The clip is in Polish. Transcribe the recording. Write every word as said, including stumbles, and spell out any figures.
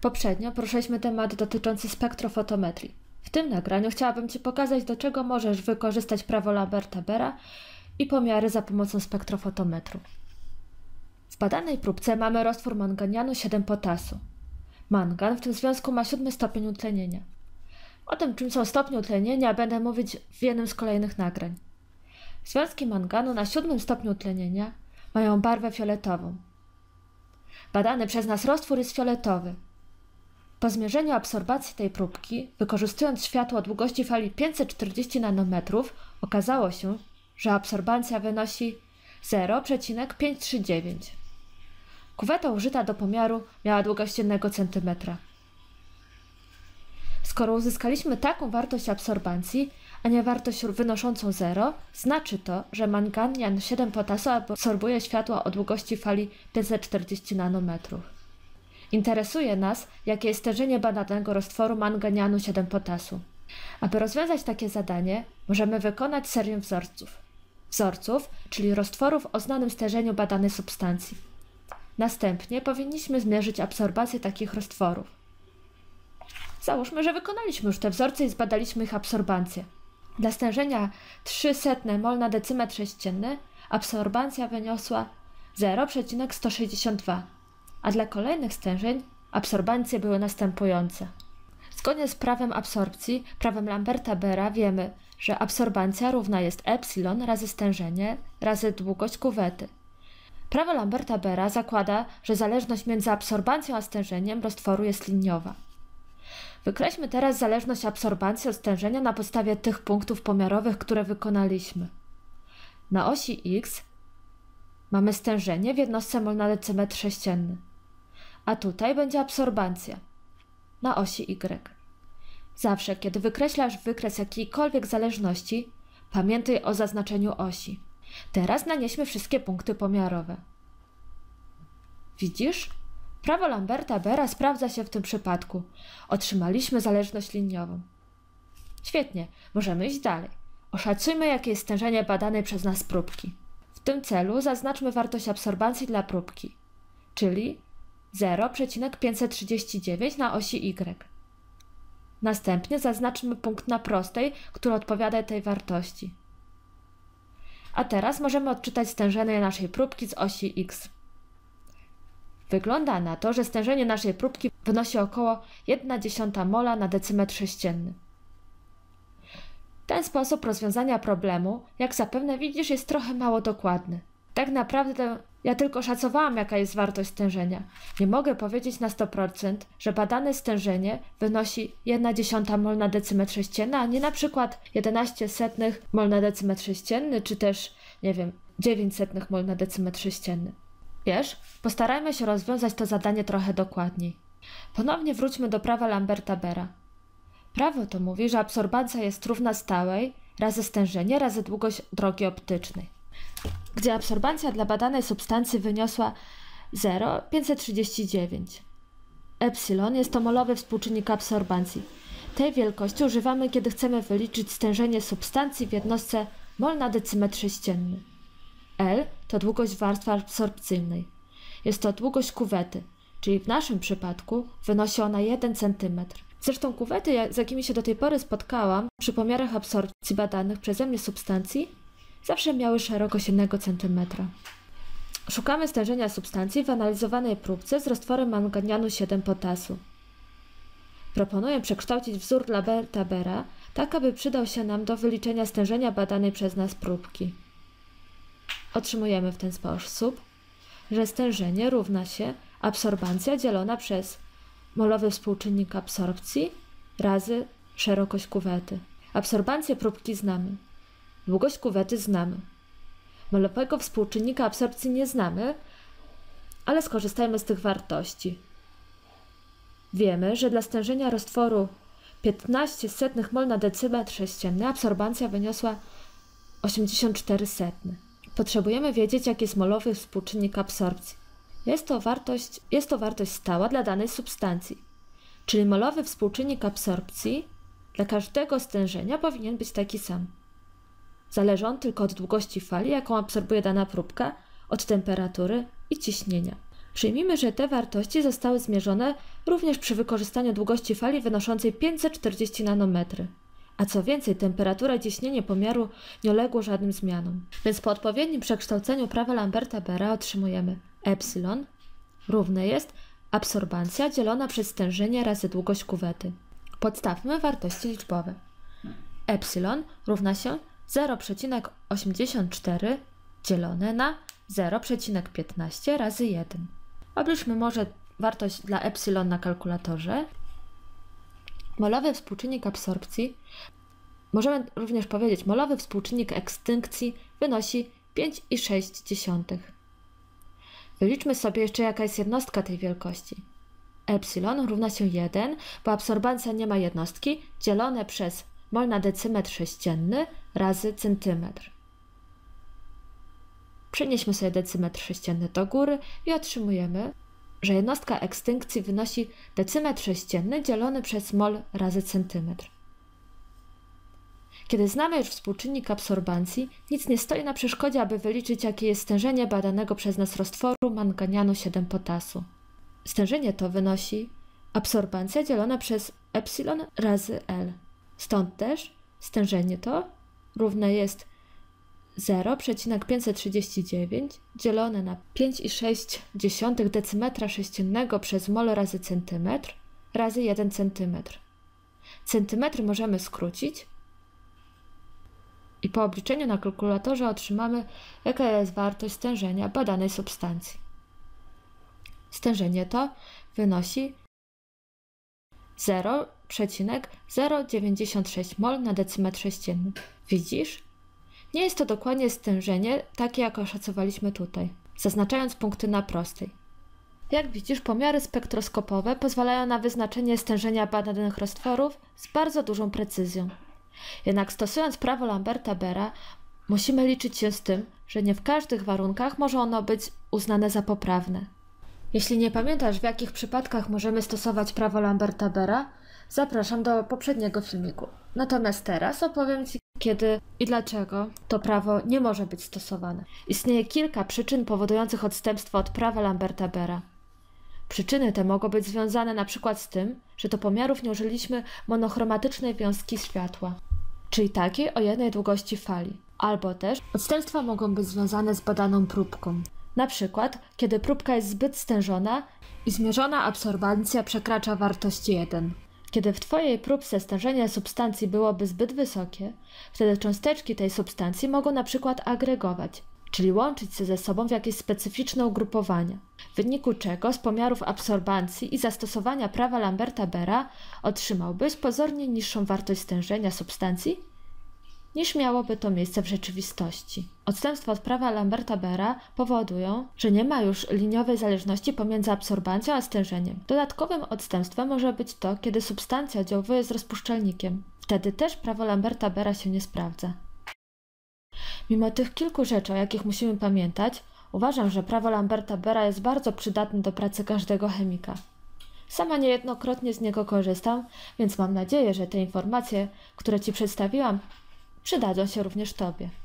Poprzednio poruszyliśmy temat dotyczący spektrofotometrii. W tym nagraniu chciałabym Ci pokazać, do czego możesz wykorzystać prawo Lamberta-Behra i pomiary za pomocą spektrofotometru. W badanej próbce mamy roztwór manganianu siedem potasu. Mangan w tym związku ma siódmy stopień utlenienia. O tym, czym są stopnie utlenienia, będę mówić w jednym z kolejnych nagrań. Związki manganu na siódmym stopniu utlenienia mają barwę fioletową. Badany przez nas roztwór jest fioletowy. Po zmierzeniu absorbacji tej próbki, wykorzystując światło o długości fali pięćset czterdzieści nanometrów, okazało się, że absorbancja wynosi zero przecinek pięćset trzydzieści dziewięć. Kuweta użyta do pomiaru miała długość jednego centymetra. Skoro uzyskaliśmy taką wartość absorbancji, a nie wartość wynoszącą zero, znaczy to, że manganian siedem potasu absorbuje światło o długości fali pięćset czterdzieści nanometrów. Interesuje nas, jakie jest stężenie badanego roztworu manganianu siedem potasu. Aby rozwiązać takie zadanie, możemy wykonać serię wzorców. Wzorców, czyli roztworów o znanym stężeniu badanej substancji. Następnie powinniśmy zmierzyć absorbację takich roztworów. Załóżmy, że wykonaliśmy już te wzorce i zbadaliśmy ich absorbancję. Dla stężenia trzysta mol na decymetr sześcienny absorbancja wyniosła zero przecinek sto sześćdziesiąt dwa, a dla kolejnych stężeń absorbancje były następujące. Zgodnie z prawem absorpcji, prawem Lamberta-Behra, wiemy, że absorbancja równa jest epsilon razy stężenie razy długość kuwety. Prawo Lamberta-Behra zakłada, że zależność między absorbancją a stężeniem roztworu jest liniowa. Wykreślmy teraz zależność absorbancji od stężenia na podstawie tych punktów pomiarowych, które wykonaliśmy. Na osi X mamy stężenie w jednostce mol na decymetr sześcienny, a tutaj będzie absorbancja na osi Y. Zawsze, kiedy wykreślasz wykres jakiejkolwiek zależności, pamiętaj o zaznaczeniu osi. Teraz nanieśmy wszystkie punkty pomiarowe. Widzisz? Prawo Lamberta-Behra sprawdza się w tym przypadku. Otrzymaliśmy zależność liniową. Świetnie, możemy iść dalej. Oszacujmy, jakie jest stężenie badanej przez nas próbki. W tym celu zaznaczmy wartość absorbancji dla próbki, czyli zero przecinek pięćset trzydzieści dziewięć na osi Y. Następnie zaznaczmy punkt na prostej, który odpowiada tej wartości. A teraz możemy odczytać stężenie naszej próbki z osi X. Wygląda na to, że stężenie naszej próbki wynosi około jedna dziesiąta mola na decymetr sześcienny. Ten sposób rozwiązania problemu, jak zapewne widzisz, jest trochę mało dokładny. Tak naprawdę ja tylko szacowałam, jaka jest wartość stężenia. Nie mogę powiedzieć na sto procent, że badane stężenie wynosi jedna dziesiąta mol na decymetr sześcienny, a nie na przykład jedenaście setnych mol na decymetr sześcienny, czy też, nie wiem, dziewięć setnych mol na decymetr sześcienny. Wiesz, postarajmy się rozwiązać to zadanie trochę dokładniej. Ponownie wróćmy do prawa Lamberta-Behra. Prawo to mówi, że absorbancja jest równa stałej razy stężenie razy długość drogi optycznej, gdzie absorbancja dla badanej substancji wyniosła zero przecinek pięćset trzydzieści dziewięć. Epsilon jest to molowy współczynnik absorbancji. Tej wielkości używamy, kiedy chcemy wyliczyć stężenie substancji w jednostce mol na decymetr sześcienny. L to długość warstwy absorpcyjnej. Jest to długość kuwety, czyli w naszym przypadku wynosi ona jeden centymetr. Zresztą kuwety, z jakimi się do tej pory spotkałam przy pomiarach absorpcji badanych przeze mnie substancji, zawsze miały szerokość jednego centymetra. Szukamy stężenia substancji w analizowanej próbce z roztworem manganianu siedem potasu. Proponuję przekształcić wzór Lamberta-Behra tak, aby przydał się nam do wyliczenia stężenia badanej przez nas próbki. Otrzymujemy w ten sposób, że stężenie równa się absorbancja dzielona przez molowy współczynnik absorpcji razy szerokość kuwety. Absorbancję próbki znamy. Długość kuwety znamy. Molowego współczynnika absorpcji nie znamy, ale skorzystajmy z tych wartości. Wiemy, że dla stężenia roztworu piętnaście setnych mol na decymetr sześcienny absorbancja wyniosła osiemdziesiąt cztery setne. Potrzebujemy wiedzieć, jaki jest molowy współczynnik absorpcji. Jest to wartość, jest to wartość stała dla danej substancji, czyli molowy współczynnik absorpcji dla każdego stężenia powinien być taki sam. Zależy on tylko od długości fali, jaką absorbuje dana próbka, od temperatury i ciśnienia. Przyjmijmy, że te wartości zostały zmierzone również przy wykorzystaniu długości fali wynoszącej pięćset czterdzieści nanometry. A co więcej, temperatura i ciśnienie pomiaru nie uległo żadnym zmianom. Więc po odpowiednim przekształceniu prawa Lamberta-Bera otrzymujemy epsilon równe jest absorbancja dzielona przez stężenie razy długość kuwety. Podstawmy wartości liczbowe. Epsilon równa się zero przecinek osiemdziesiąt cztery dzielone na zero przecinek piętnaście razy jeden. Obliczmy może wartość dla epsilon na kalkulatorze. Molowy współczynnik absorpcji, możemy również powiedzieć, molowy współczynnik ekstynkcji wynosi pięć i sześć dziesiątych. Wyliczmy sobie jeszcze, jaka jest jednostka tej wielkości. Epsilon równa się jeden, bo absorbancja nie ma jednostki, dzielone przez mol na decymetr sześcienny razy centymetr. Przenieśmy sobie decymetr sześcienny do góry i otrzymujemy, że jednostka ekstynkcji wynosi decymetr sześcienny dzielony przez mol razy centymetr. Kiedy znamy już współczynnik absorbancji, nic nie stoi na przeszkodzie, aby wyliczyć, jakie jest stężenie badanego przez nas roztworu manganianu siedem potasu. Stężenie to wynosi absorbancja dzielona przez epsilon razy L. Stąd też stężenie to równe jest zero przecinek pięćset trzydzieści dziewięć dzielone na pięć i sześć dziesiątych decymetra sześciennego przez mol razy centymetr razy jeden centymetr. Centymetry możemy skrócić i po obliczeniu na kalkulatorze otrzymamy, jaka jest wartość stężenia badanej substancji. Stężenie to wynosi zero przecinek zero dziewięćdziesiąt sześć mol na decymetr sześcienny. Widzisz? Nie jest to dokładnie stężenie takie, jak oszacowaliśmy tutaj, zaznaczając punkty na prostej. Jak widzisz, pomiary spektroskopowe pozwalają na wyznaczenie stężenia badanych roztworów z bardzo dużą precyzją. Jednak stosując prawo Lamberta-Bera, musimy liczyć się z tym, że nie w każdych warunkach może ono być uznane za poprawne. Jeśli nie pamiętasz, w jakich przypadkach możemy stosować prawo Lamberta-Bera, zapraszam do poprzedniego filmiku. Natomiast teraz opowiem Ci, kiedy i dlaczego to prawo nie może być stosowane. Istnieje kilka przyczyn powodujących odstępstwo od prawa Lamberta-Bera. Przyczyny te mogą być związane np. z tym, że do pomiarów nie użyliśmy monochromatycznej wiązki światła, czyli takiej o jednej długości fali. Albo też odstępstwa mogą być związane z badaną próbką. Na przykład, kiedy próbka jest zbyt stężona i zmierzona absorbancja przekracza wartość jeden. Kiedy w Twojej próbce stężenie substancji byłoby zbyt wysokie, wtedy cząsteczki tej substancji mogą na przykład agregować, czyli łączyć się ze sobą w jakieś specyficzne ugrupowania, w wyniku czego z pomiarów absorbancji i zastosowania prawa Lamberta-Bera otrzymałbyś pozornie niższą wartość stężenia substancji, niż miałoby to miejsce w rzeczywistości. Odstępstwa od prawa Lamberta-Bera powodują, że nie ma już liniowej zależności pomiędzy absorbancją a stężeniem. Dodatkowym odstępstwem może być to, kiedy substancja oddziałuje z rozpuszczalnikiem. Wtedy też prawo Lamberta-Bera się nie sprawdza. Mimo tych kilku rzeczy, o jakich musimy pamiętać, uważam, że prawo Lamberta-Bera jest bardzo przydatne do pracy każdego chemika. Sama niejednokrotnie z niego korzystam, więc mam nadzieję, że te informacje, które Ci przedstawiłam, przydadzą się również Tobie.